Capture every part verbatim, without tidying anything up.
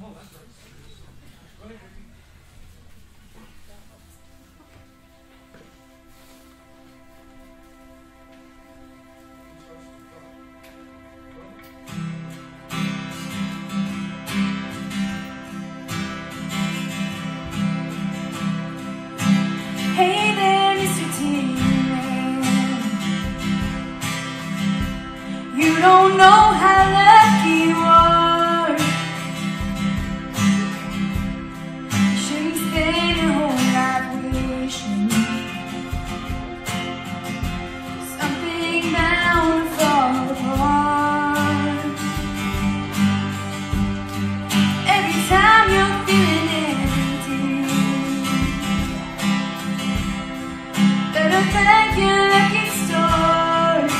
Hey there, Mister T. You don't know how lucky you are. You shouldn't spend your whole life wishing something bound to fall apart. Every time you're feeling empty, better thank your lucky stars.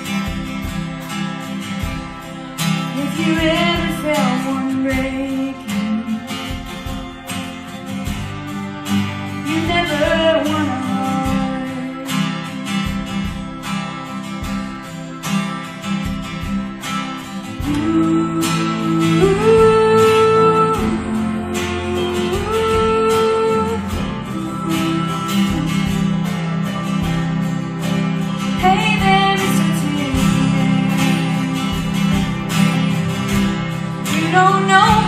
If you ever felt one breaking, you never want a heart. Ooh, hey there, Mister T. You don't know